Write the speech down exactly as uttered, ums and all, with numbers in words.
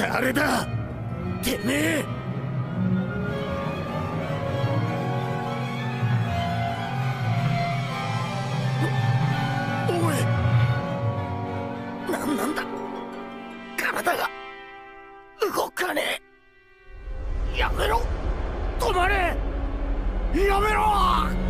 誰だてめえ。おおい、何なんだ、体が動かねえ。やめろ、止まれ、やめろ。